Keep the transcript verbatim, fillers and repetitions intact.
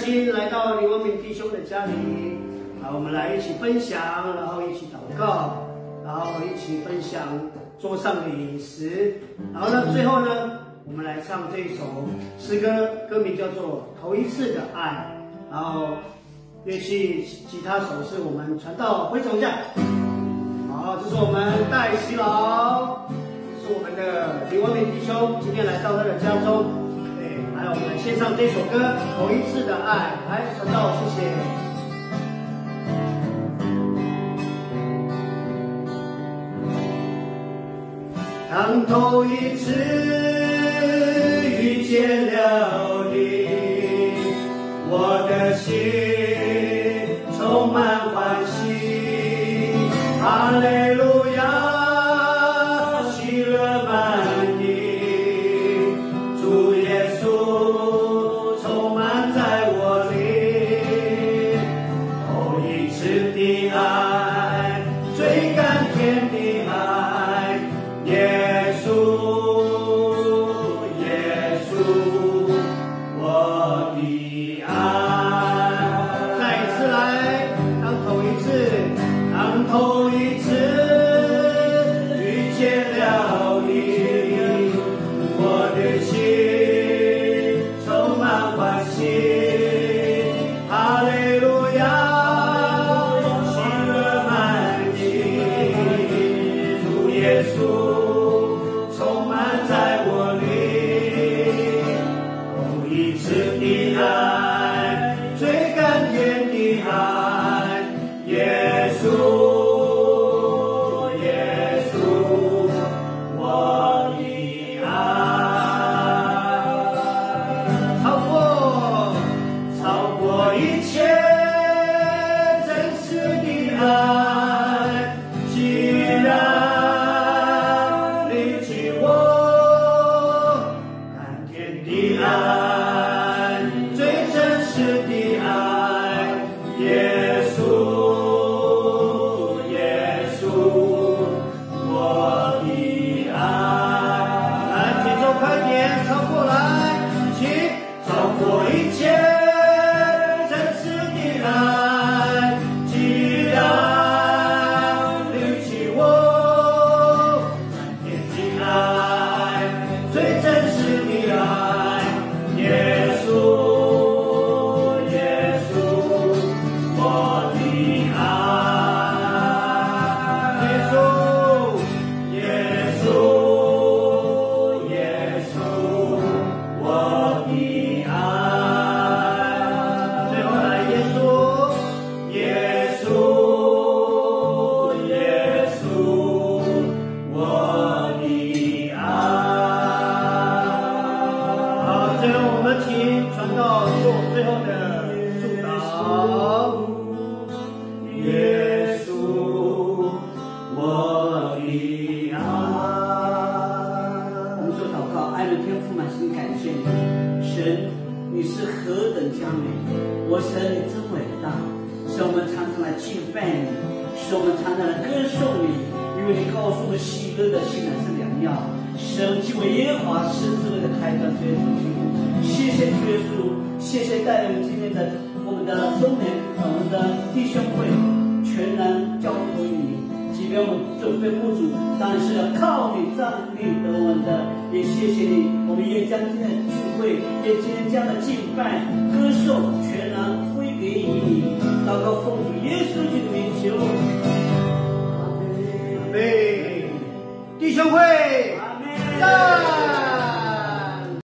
心来到李文敏弟兄的家里，啊，我们来一起分享，然后一起祷告，然后一起分享桌上的饮食，然后呢，最后呢，我们来唱这一首诗歌，歌名叫做《头一次的爱》，然后乐器吉他手是我们传道灰虫匠，好，这是我们戴喜老，是我们的李文敏弟兄，今天来到他的家中。 来，我们来献上这首歌《头一次的爱》。来，传道，谢谢。当头一次遇见了你，我的心充满欢喜，哈利路亚，喜乐满溢。 弟兄会，在。